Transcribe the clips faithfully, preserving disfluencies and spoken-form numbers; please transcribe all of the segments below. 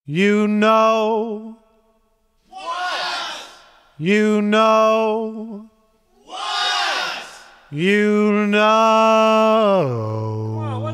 You know. What? You know. What? You know.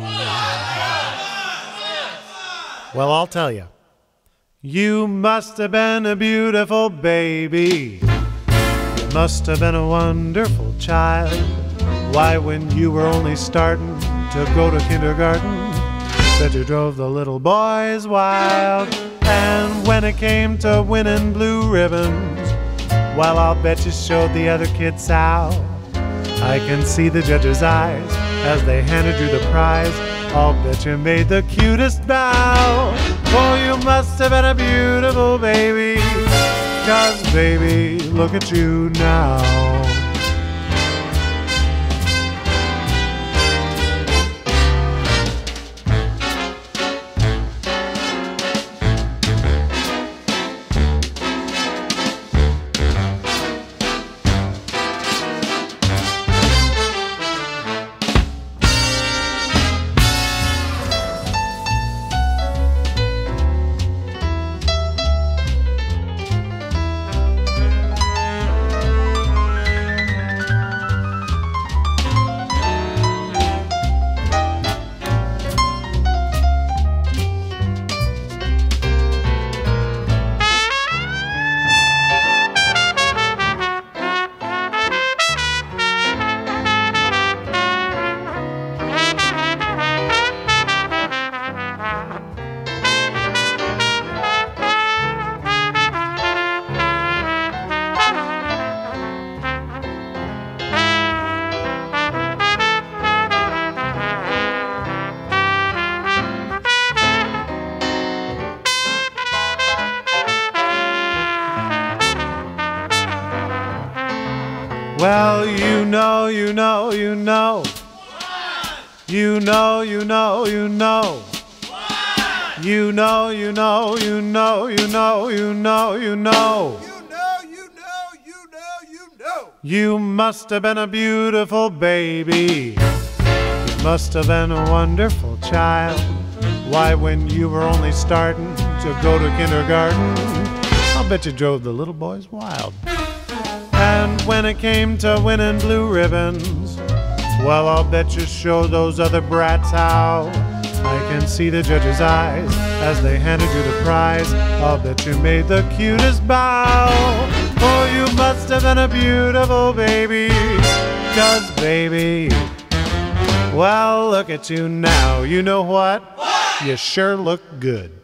Well, I'll tell you. You must have been a beautiful baby. You must have been a wonderful child. Why, when you were only starting to go to kindergarten, that you drove the little boys wild. And when it came to winning blue ribbons, well, I'll bet you showed the other kids how. I can see the judge's eyes as they handed you the prize. I'll bet you made the cutest bow. Oh, you must have been a beautiful baby, 'cause baby, look at you now. Well, you know, you know, you know. What? You know, you know, you know. What? You know, you know, you know, you know, you know, you know. You know, you know, you know, you know. You must have been a beautiful baby. You must have been a wonderful child. Why, when you were only starting to go to kindergarten, I'll bet you drove the little boys wild. And when it came to winning blue ribbons, well, I'll bet you showed those other brats how. I can see the judge's eyes as they handed you the prize. I'll bet you made the cutest bow. Oh, you must have been a beautiful baby, 'cause baby, well, look at you now. You know what? What? You sure look good.